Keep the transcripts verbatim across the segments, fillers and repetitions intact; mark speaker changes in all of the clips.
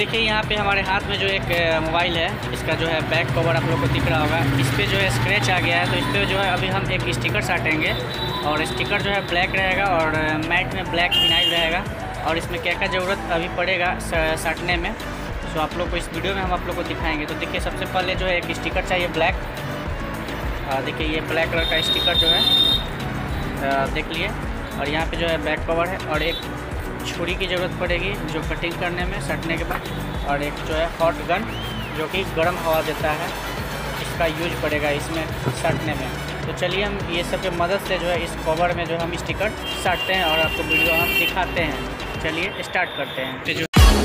Speaker 1: देखिए यहाँ पे हमारे हाथ में जो एक मोबाइल है, इसका जो है बैक कवर आप लोग को दिख रहा होगा। इस पर जो है स्क्रैच आ गया है, तो इस पर जो है अभी हम एक स्टिकर साटेंगे और स्टिकर जो है ब्लैक रहेगा और मैट में ब्लैक फिनाइल रहेगा। और इसमें क्या क्या ज़रूरत अभी पड़ेगा साटने में, तो आप लोग को इस वीडियो में हम आप लोग को दिखाएंगे। तो देखिए सबसे पहले जो है एक स्टिकर चाहिए ब्लैक। देखिए ये ब्लैक कलर का स्टिकर जो है देख लिए। और यहाँ पे जो है बैक कवर है और एक छुरी की ज़रूरत पड़ेगी जो कटिंग करने में सटने के बाद, और एक जो है हॉट गन जो कि गर्म हवा देता है, इसका यूज पड़ेगा इसमें सटने में। तो चलिए हम ये सब की मदद से जो है इस कवर में जो हम स्टिकर साटते हैं और आपको वीडियो हम दिखाते हैं। चलिए स्टार्ट करते हैं। जो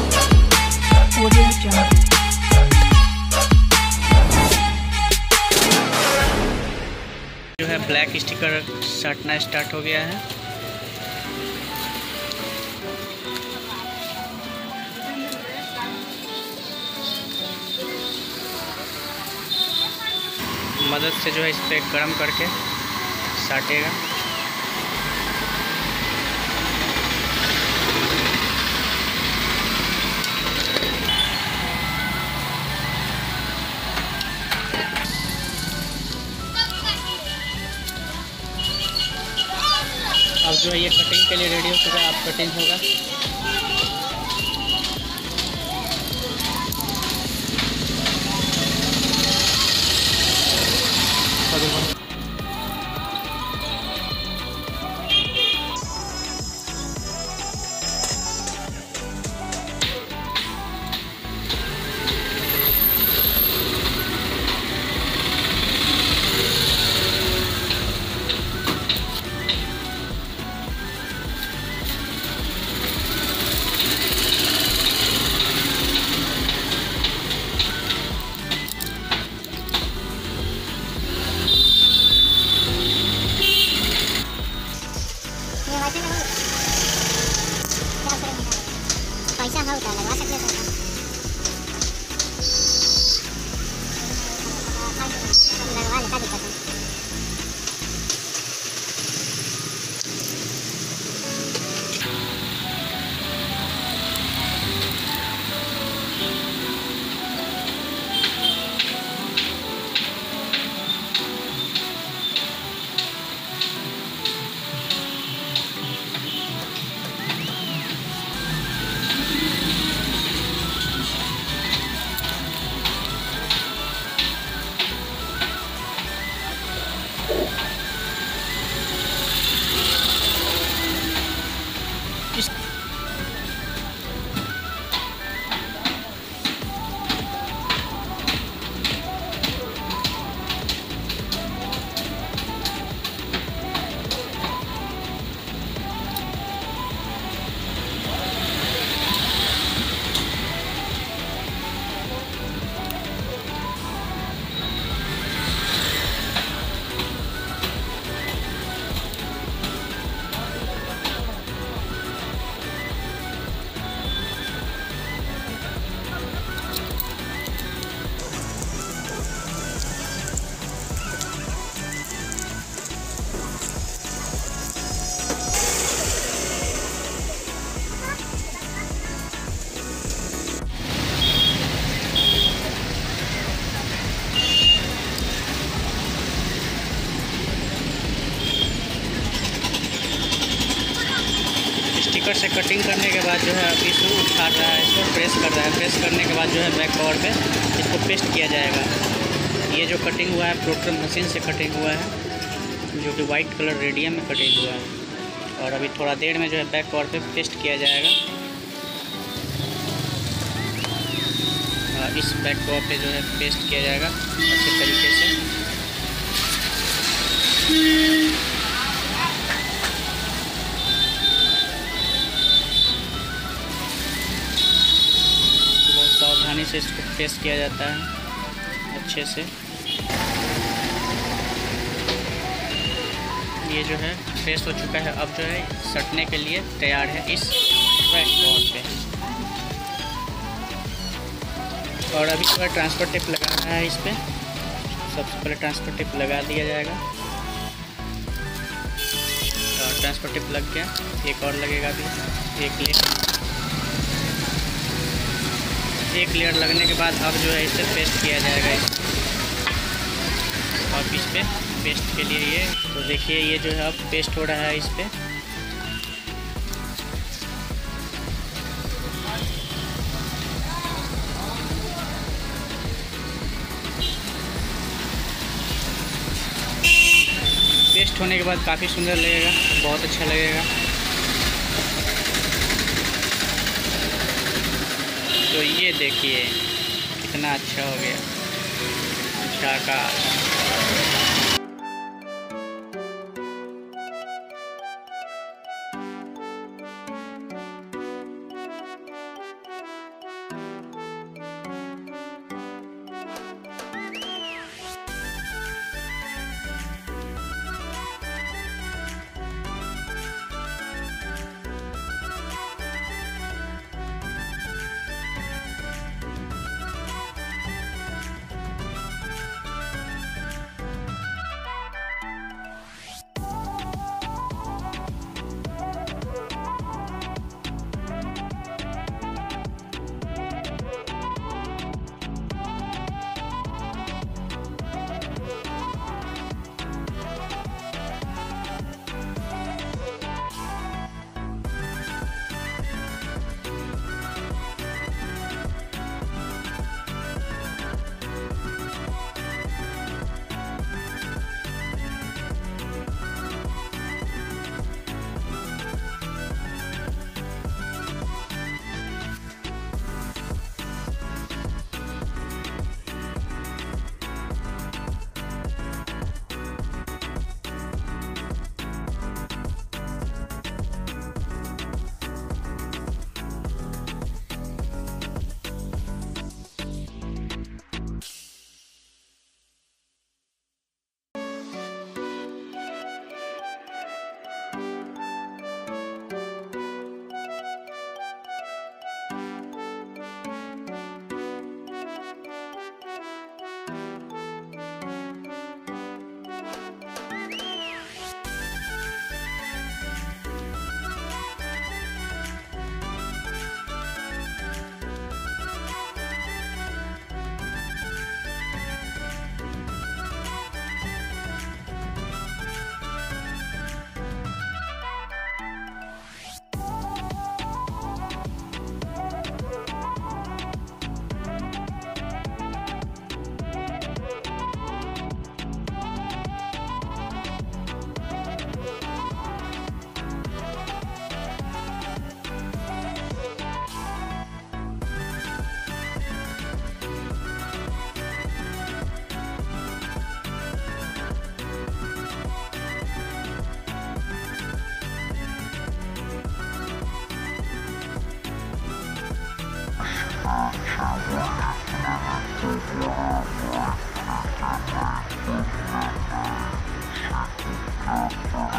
Speaker 1: जो है ब्लैक स्टिकर साटना स्टार्ट हो गया है। मदद से जो है इस पर गर्म करके साटेगा। अब जो है ये कटिंग के लिए रेडी हो चुका है, अब कटिंग होगा।
Speaker 2: पैसा हो तो लगवा सकते हो, लगवा लेता दिक्कत है।
Speaker 1: स्टिकर से कटिंग करने के बाद जो है अब इसको उठा रहा है, इसको प्रेस कर रहा है। प्रेस करने के बाद जो है बैक कवर पे इसको पेस्ट किया जाएगा। ये जो कटिंग हुआ है प्रोट्रम मशीन से कटिंग हुआ है, जो कि वाइट कलर रेडियम में कटिंग हुआ है। और अभी थोड़ा देर में जो है बैक कवर पे पेस्ट किया जाएगा। इस बैक कवर पे जो है पेस्ट किया जाएगा अच्छे तरीके से। सावधानी से इसको प्रेस किया जाता है अच्छे से। ये जो है प्रेस हो चुका है, अब जो है सटने के लिए तैयार है इस बैक कवर पे। और अभी जो है ट्रांसफर टेप लगाना है इस पर। सबसे पहले ट्रांसफर टेप लगा दिया जाएगा। और ट्रांसफर टेप लग गया, एक और लगेगा अभी, एक ले एक लेयर लगने के बाद अब जो है इसे पेस्ट किया जाएगा इस और इस पे पेस्ट के लिए ये तो देखिए ये जो है अब पेस्ट हो रहा है इस पे। पेस्ट होने के बाद काफ़ी सुंदर लगेगा, बहुत अच्छा लगेगा। तो ये देखिए कितना अच्छा हो गया शाकाश।
Speaker 3: Thank you.